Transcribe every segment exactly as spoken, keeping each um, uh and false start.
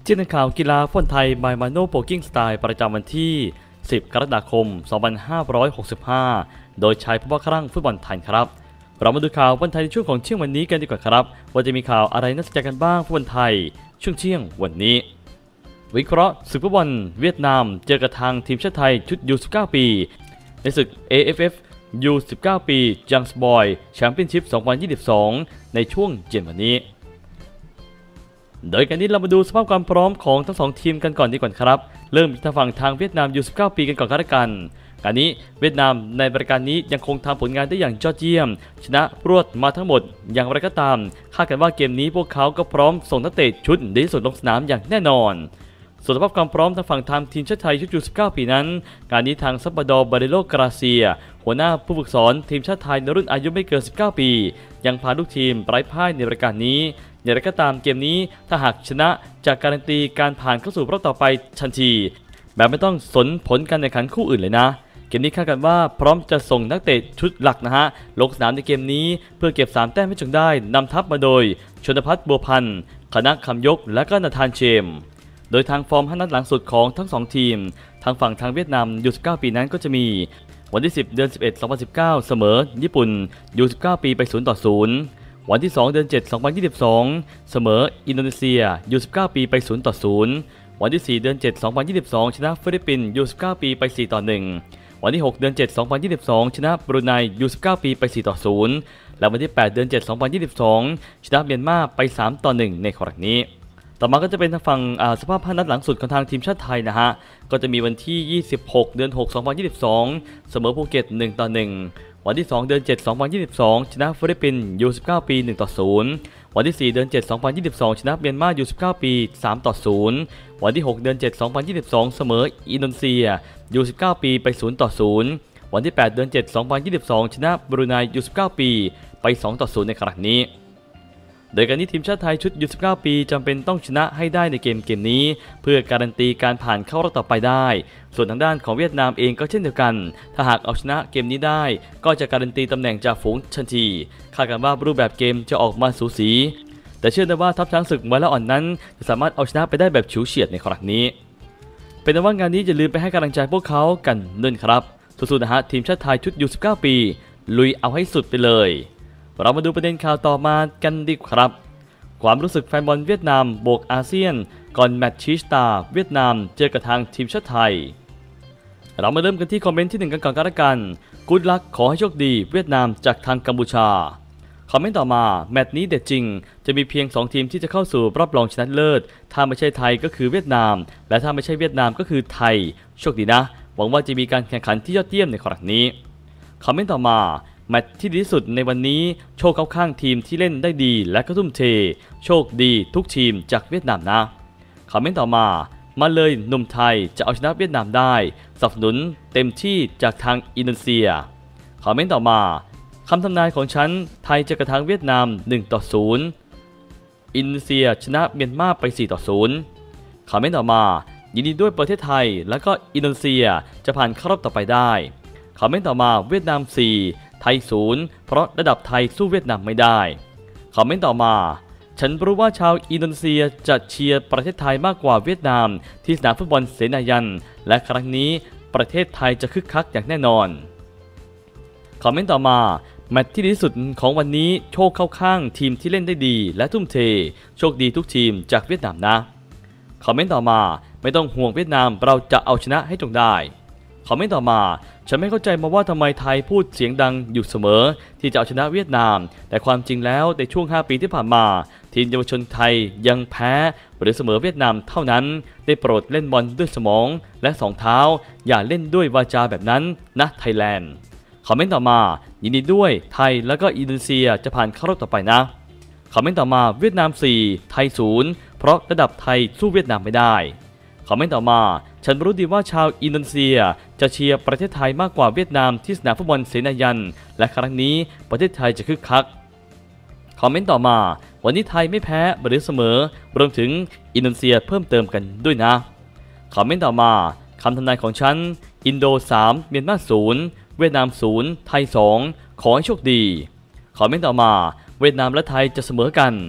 จิ้นข่าวกีฬาฟุตบอลไทยบายมาโน่โปกิ้งสไตล์ประจำวันที่สิบกรกฎาคมสองพันห้าร้อยหกสิบห้าโดยชายผู้ว่าครั่งฟุตบอลไทยครับเรามาดูข่าวฟุตบอลไทยในช่วงของเที่ยงวันนี้กันดีกว่าครับว่าจะมีข่าวอะไรน่าสนใจกันบ้างฟุตบอลไทยช่วงเที่ยงวันนี้วิเคราะห์ศึกฟุตบอลเวียดนามเจอกับทางทีมชาติไทยชุด ยู สิบเก้า ปีในศึก เอ เอฟ เอฟ ยู สิบเก้า ปีจังส์บอยแชมเปี้ยนชิพ สองพันยี่สิบสองในช่วงเย็นวันนี้โดยการนี้เรามาดูสภาพความพร้อมของทั้งสองทีมกันก่อนดีกว่าครับเริ่มที่ทางฝั่งทางเวียดนาม ยู สิบเก้า ปีกันก่อนกันละกันการนี้เวียดนามในรายการนี้ยังคงทำผลงานได้อย่างยอดเยี่ยมชนะรวดมาทั้งหมดอย่างไรก็ตามคาดกันว่าเกมนี้พวกเขาก็พร้อมส่งนักเตะชุดดีที่สุดลงสนามอย่างแน่นอนส่วนสภาพความพร้อมทางฝั่งทางทีมชาติไทยชุด ยู สิบเก้า ปีนั้นการนี้ทางซัปปาดอร์บาเรโลกราเซียหัวหน้าผู้ฝึกสอนทีมชาติไทยในรุ่นอายุไม่เกินสิบเก้าปียังพาลูกทีมไร้พ่ายในรายการนี้อย่างไรก็ตามเกมนี้ถ้าหากชนะจะการันตีการผ่านเข้าสู่รอบต่อไปทันทีแบบไม่ต้องสนผลการแข่งขันคู่อื่นเลยนะเกมนี้คาดกันว่าพร้อมจะส่งนักเตะชุดหลักนะฮะลงสนามในเกมนี้เพื่อเก็บสามแต้มให้จงได้นำทัพมาโดยชนภัทรบัวพันธ์คณะคำยกและก็นาธานเชมโดยทางฟอร์มห้านัดหลังสุดของทั้งสองทีมทางฝั่งทางเวียดนาม ยู สิบเก้า ปีนั้นก็จะมีวันที่สิบเดือนสิบเอ็ด สองพันสิบเก้าเสมอญี่ปุ่น ยู สิบเก้า ปีไปศูนย์ต่อศูนย์วันที่สองเดือนเจ็ด สองพันยี่สิบสองเสมออินโดนีเซีย ยู สิบเก้า ปีไปศูนย์ต่อศูนย์วันที่สี่เดือนเจ็ด สองพันยี่สิบสองชนะฟิลิปปินส์ ยู สิบเก้า ปีไปสี่ต่อหนึ่งวันที่หกเดือนเจ็ด สองพันยี่สิบสองชนะบรูไน ยู สิบเก้า ปีไปสี่ต่อศูนย์และวันที่แปดเดือนเจ็ด สองพันยี่สิบสองชนะเมียนมาไปสามต่อหนึ่งในครั้งนี้ต่อมาก็จะเป็นทางฝั่งสภาพห้านัดหลังสุดของทางทีมชาติไทยนะฮะก็จะมีวันที่ยี่สิบหกเดือนหก สองพันยี่สิบสองเสมอภูเก็ตหนึ่งต่อหนึ่งวันที่สองเดือนเจ็ด สองพันยี่สิบสองชนะฟิลิปปินส์ ยู สิบเก้า ปีหนึ่งต่อศูนย์วันที่สี่เดือนเจ็ด สองพันยี่สิบสองชนะเมียนมา ยู สิบเก้า ปีสามต่อศูนย์วันที่หกเดือนเจ็ด สองพันยี่สิบสองเสมออินโดนีเซีย ยู สิบเก้า ปีไปศูนย์ต่อศูนย์วันที่แปดเดือนเจ็ด สองพันยี่สิบสองชนะบรูไน ยู สิบเก้า ปีไปสองต่อศูนย์ในครั้งนี้โดยการนี้ทีมชาติไทยชุด ยู สิบเก้า ปีจำเป็นต้องชนะให้ได้ในเกมเกมนี้เพื่อการันตีการผ่านเข้ารอบต่อไปได้ส่วนทางด้านของเวียดนามเองก็เช่นเดียวกันถ้าหากเอาชนะเกมนี้ได้ก็จะการันตีตำแหน่งจ่าฝูงทันทีคาดกันว่ารูปแบบเกมจะออกมาสูสีแต่เชื่อได้ว่าทัพช้างศึกไวละอ่อนนั้นจะสามารถเอาชนะไปได้แบบฉิวเฉียดในครั้งนี้เป็นแต่ว่างานนี้อย่าลืมไปให้กำลังใจพวกเขากันด้วยครับสู้ๆนะฮะทีมชาติไทยชุด ยู สิบเก้า ปีลุยเอาให้สุดไปเลยเรามาดูประเด็นข่าวต่อมากันดีครับความรู้สึกแฟนบอลเวียดนามโบกอาเซียนก่อนแมตช์ชี้ชะตาเวียดนามเจอกับทางทีมชาติไทยเรามาเริ่มกันที่คอมเมนต์ที่หนึ่งกันก่อนกันละกันกู๊ดลักขอให้โชคดีเวียดนามจากทางกัมพูชาคอมเมนต์ต่อมาแมตช์นี้เด็ดจริงจะมีเพียงสองทีมที่จะเข้าสู่รอบรองชนะเลิศถ้าไม่ใช่ไทยก็คือเวียดนามและถ้าไม่ใช่เวียดนามก็คือไทยโชคดีนะหวังว่าจะมีการแข่งขันที่ยอดเยี่ยมในครั้งนี้คอมเมนต์ต่อมาแมตช์ที่ดีที่สุดในวันนี้โชคเข้าข้างทีมที่เล่นได้ดีและก็ทุ่มเทโชคดีทุกทีมจากเวียดนามนะคอมเมนต์ต่อมามาเลยหนุ่มไทยจะเอาชนะเวียดนามได้สนับสนุนเต็มที่จากทางอินโดนีเซียคอมเมนต์ต่อมาคำทำนายของฉันไทยจะกระทางเวียดนามหนึ่งต่อศูนย์อินโดนีเซียชนะเมียนมาไปสี่ต่อศูนย์คอมเมนต์ต่อมายินดีด้วยประเทศไทยและก็อินโดนีเซียจะผ่านเข้ารอบต่อไปได้คอมเมนต์ต่อมาเวียดนามสี่ไทยศูนย์เพราะระดับไทยสู้เวียดนามไม่ได้คอมเมนต์ต่อมาฉันรู้ว่าชาวอินโดนีเซียจะเชียร์ประเทศไทยมากกว่าเวียดนามที่สนามฟุตบอลเสนายันและครั้งนี้ประเทศไทยจะคึกคักอย่างแน่นอนคอมเมนต์ต่อมาแมตช์ที่ดีที่สุดของวันนี้โชคเข้าข้างทีมที่เล่นได้ดีและทุ่มเทโชคดีทุกทีมจากเวียดนามนะคอมเมนต์ต่อมาไม่ต้องห่วงเวียดนามเราจะเอาชนะให้จงได้คอมเมนต์ต่อมาฉันไม่เข้าใจมาว่าทำไมไทยพูดเสียงดังอยู่เสมอที่จะเอาชนะเวียดนามแต่ความจริงแล้วในช่วงห้าปีที่ผ่านมาทีมเยาวชนไทยยังแพ้หรือเสมอเวียดนามเท่านั้นได้โปรดเล่นบอลด้วยสมองและสองเท้าอย่าเล่นด้วยวาจาแบบนั้นนะไทยแลนด์คอมเมนต์ต่อมายินดีด้วยไทยแล้วก็อินโดนีเซียจะผ่านเข้ารอบต่อไปนะคอมเมนต์ต่อมาเวียดนามสี่ไทยศูนย์เพราะระดับไทยสู้เวียดนามไม่ได้คอมเมนต์ต่อมาฉันรู้ดีว่าชาวอินโดนีเซียจะเชียร์ประเทศไทยมากกว่าเวียดนามที่สนามฟุตบอลเสนายันและครั้งนี้ประเทศไทยจะคึกคักคอมเมนต์ต่อมาวันนี้ไทยไม่แพ้หรือเสมอรวมถึงอินโดนีเซียเพิ่มเติมกันด้วยนะคอมเมนต์ต่อมาคำทำนายของฉันอินโดสามเมียนมาศูนย์เวียดนามศูนย์ไทยสองขอให้โชคดีคอมเมนต์ต่อมาเวียดนามและไทยจะเสมอกันค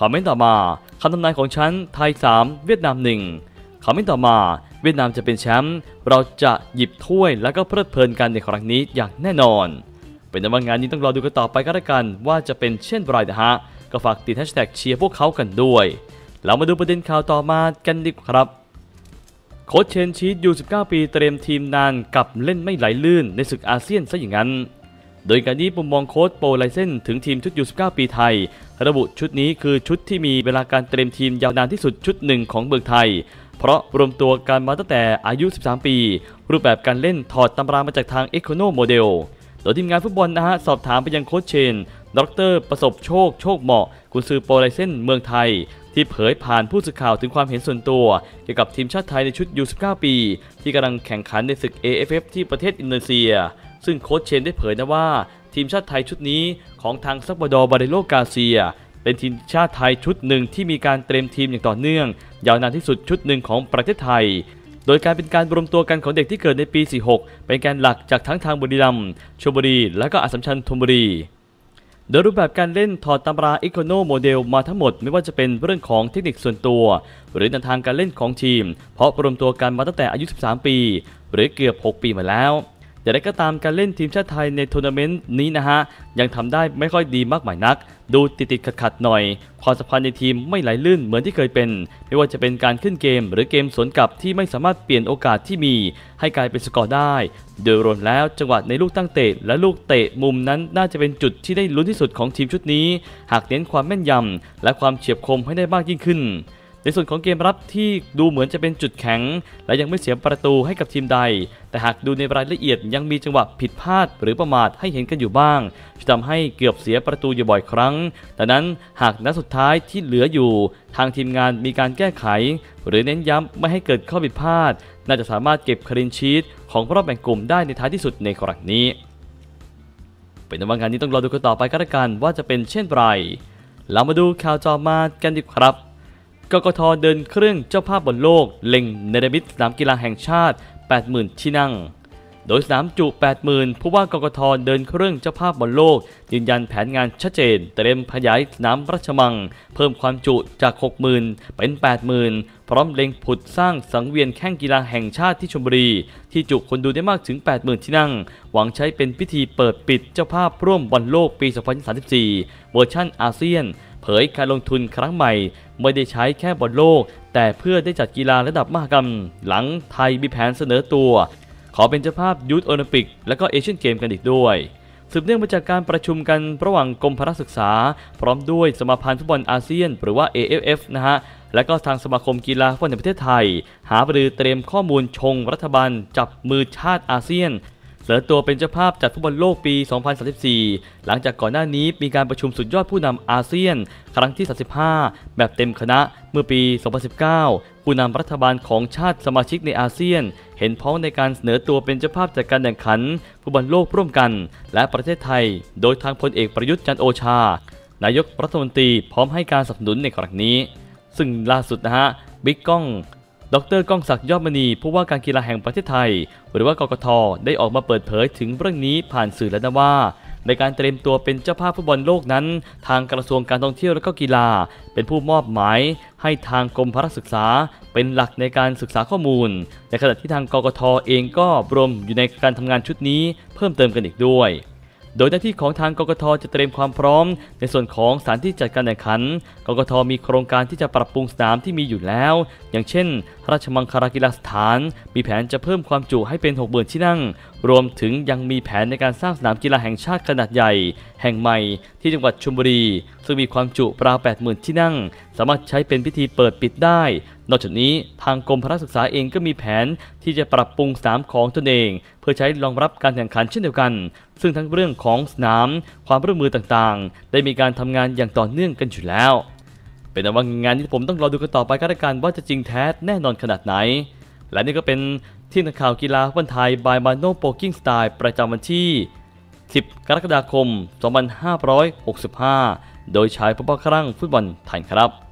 คอมเมนต์ต่อมาคำทำนายของฉันไทยสามเวียดนามหนึ่งคอมเมนต์ต่อมาเวียดนามจะเป็นแชมป์เราจะหยิบถ้วยแล้วก็เพลิดเพลินกันในครั้งนี้อย่างแน่นอนเป็นว่างานนี้ต้องรอดูกันต่อไปก็แล้วกันว่าจะเป็นเช่นไรนะฮะก็ฝากติดแฮชแท็กเชียร์พวกเขากันด้วยเรามาดูประเด็นข่าวต่อมากันดีกว่าครับโค้ชเชนชีตยูสิบเก้าปีเตรียมทีมนานกับเล่นไม่ไหลลื่นในศึกอาเซียนซะอย่างนั้นโดยการนี้มุมมองโค้ชโปไลเซนถึงทีมชุดยูสิบเก้าปีไทยระบุชุดนี้คือชุดที่มีเวลาการเตรียมทีมยาวนานที่สุดชุดหนึ่งของเมืองไทยเพราะรวมตัวกันมาตั้งแต่อายุสิบสามปีรูปแบบการเล่นถอดตำรามาจากทาง Econo Model โดยทีมงานฟุตบอลนะฮะสอบถามไปยังโค้ชเชนดร.ประสบโชคโชคเหมาะกุนซือโปไลเซนเมืองไทยที่เผยผ่านผู้สื่อข่าวถึงความเห็นส่วนตัวเกี่ยวกับทีมชาติไทยในชุด ยู สิบเก้า ปีที่กำลังแข่งขันในศึก เอ เอฟ เอฟ ที่ประเทศอินโดนีเซียซึ่งโค้ชเชนได้เผยนะว่าทีมชาติไทยชุดนี้ของทางซัลวาดอร์ บาเรโล กาเซียเป็นทีมชาติไทยชุดหนึ่งที่มีการเตรียมทีมอย่างต่อเนื่องยาวนานที่สุดชุดหนึ่งของประเทศไทยโดยการเป็นการรวมตัวกันของเด็กที่เกิดในปี สี่สิบหก เป็นแกนหลักจากทั้งทางบุรีรัมย์ชลบุรีและก็อัสสัมชัญธนบุรีโดยรูปแบบการเล่นถอดตำรา Econo Model มาทั้งหมดไม่ว่าจะเป็นเรื่องของเทคนิคส่วนตัวหรือแนวทางการเล่นของทีมเพราะรวมตัวกันมาตั้งแต่อายุสิบสามปีหรือเกือบหกปีมาแล้วอย่างไรก็ตามการเล่นทีมชาติไทยในทัวร์นาเมนต์นี้นะฮะยังทำได้ไม่ค่อยดีมากมายนักดูติดติดขัดขัดหน่อยความสัมพันธ์ในทีมไม่ไหลลื่นเหมือนที่เคยเป็นไม่ว่าจะเป็นการขึ้นเกมหรือเกมสวนกลับที่ไม่สามารถเปลี่ยนโอกาสที่มีให้กลายเป็นสกอร์ได้โดยรวมแล้วจังหวะในลูกตั้งเตะและลูกเตะมุมนั้นน่าจะเป็นจุดที่ได้ลุ้นที่สุดของทีมชุดนี้หากเน้นความแม่นยำและความเฉียบคมให้ได้มากยิ่งขึ้นในส่วนของเกมรับที่ดูเหมือนจะเป็นจุดแข็งและยังไม่เสียประตูให้กับทีมใดแต่หากดูในรายละเอียดยังมีจังหวะผิดพลาดหรือประมาทให้เห็นกันอยู่บ้างที่ทำให้เกือบเสียประตูอยู่บ่อยครั้งดังนั้นหากนัดสุดท้ายที่เหลืออยู่ทางทีมงานมีการแก้ไขหรือเน้นย้ำไม่ให้เกิดข้อผิดพลาดน่าจะสามารถเก็บคลีนชีทของรอบแบ่งกลุ่มได้ในท้ายที่สุดในครั้งนี้เป็นว่างานนี้ต้องรอดูกันต่อไปกันละกันว่าจะเป็นเช่นไรเรามาดูข่าวต่อมากันดีครับกกท.เดินเครื่องเจ้าภาพบอลโลกเล็งเนรมิตสนามกีฬาแห่งชาติ แปดหมื่น ที่นั่งโดยสนามจุ แปดหมื่น ผู้ว่ากกท.เดินเครื่องเจ้าภาพบอลโลกยืนยันแผนงานชัดเจนเตรียมขยายสนามราชมังเพิ่มความจุจาก หกหมื่น เป็น แปดหมื่น พร้อมเล็งผุดสร้างสังเวียนแข่งกีฬาแห่งชาติที่ชลบุรีที่จุคนดูได้มากถึง แปดหมื่น ที่นั่งหวังใช้เป็นพิธีเปิดปิดเจ้าภาพร่วมบอลโลกปี สองพันสามสิบสี่ เวอร์ชั่นอาเซียนเผยการลงทุนครั้งใหม่ไม่ได้ใช้แค่บอลโลกแต่เพื่อได้จัดกีฬาระดับมหกรรมหลังไทยมีแผนเสนอตัวขอเป็นเจ้าภาพยูทโอลิมปิกและก็เอเชียนเกมกันอีกด้วยสืบเนื่องมาจากการประชุมกันระหว่างกรมพละศึกษาพร้อมด้วยสมาพันธ์ฟุตบอลอาเซียนหรือว่า เอ เอฟ เอฟ นะฮะและก็ทางสมาคมกีฬาฟุตบอลในประเทศไทยหารือเตรียมข้อมูลชงรัฐบาลจับมือชาติอาเซียนเสนอตัวเป็นเจ้าภาพจัดฟุตบอลโลกปี สองพันสามสิบสี่ หลังจากก่อนหน้านี้มีการประชุมสุดยอดผู้นำอาเซียนครั้งที่ สามสิบห้า แบบเต็มคณะเมื่อปี สองพันสิบเก้า ผู้นำรัฐบาลของชาติสมาชิกในอาเซียนเห็นพ้องในการเสนอตัวเป็นเจ้าภาพจัดการแข่งขันฟุตบอลโลกร่วมกันและประเทศไทยโดยทางพลเอกประยุทธ์จันทร์โอชานายกรัฐมนตรีพร้อมให้การสนับสนุนในครั้งนี้ซึ่งล่าสุดนะฮะบิ๊กก้องดร.ก้องศักดิ์ยอดมณีผู้ว่าการกีฬาแห่งประเทศไทยหรือว่ากกท.ได้ออกมาเปิดเผยถึงเรื่องนี้ผ่านสื่อแล้วนะว่าในการเตรียมตัวเป็นเจ้าภาพฟุตบอลโลกนั้นทางกระทรวงการท่องเที่ยวและก็กีฬาเป็นผู้มอบหมายให้ทางกรมพละศึกษาเป็นหลักในการศึกษาข้อมูลในขณะที่ทางกกท.เองก็รวมอยู่ในการทำงานชุดนี้เพิ่มเติมกันอีกด้วยโดยหน้าที่ของทางกกท.จะเตรียมความพร้อมในส่วนของสถานที่จัดการแข่งขันกกท.มีโครงการที่จะปรับปรุงสนามที่มีอยู่แล้วอย่างเช่นราชมังคลากีฬาสถานมีแผนจะเพิ่มความจุให้เป็น หกหมื่น ที่นั่งรวมถึงยังมีแผนในการสร้างสนามกีฬาแห่งชาติขนาดใหญ่แห่งใหม่ที่จังหวัดชลบุรีซึ่งมีความจุราว แปดหมื่น ที่นั่งสามารถใช้เป็นพิธีเปิดปิดได้นอกจากนี้ทางกรมพละศึกษาเองก็มีแผนที่จะปรับปรุงสนามของตนเองเพื่อใช้รองรับการแข่งขันเช่นเดียวกันซึ่งทั้งเรื่องของสนามความร่วมมือต่างๆได้มีการทำงานอย่างต่อเนื่องกันอยู่แล้วเป็นแต่ว่างานที่ผมต้องรอดูกันต่อไปก็แล้วกันว่าจะจริงแท้แน่นอนขนาดไหนและนี่ก็เป็นที่นักข่าวกีฬาฟุตบอลไทย by Mano Poking Style ประจำวันที่ สิบ กรกฎาคม สองพันห้าร้อยหกสิบห้า โดยชายผู้บ้าคลั่งฟุตบอลไทยครับ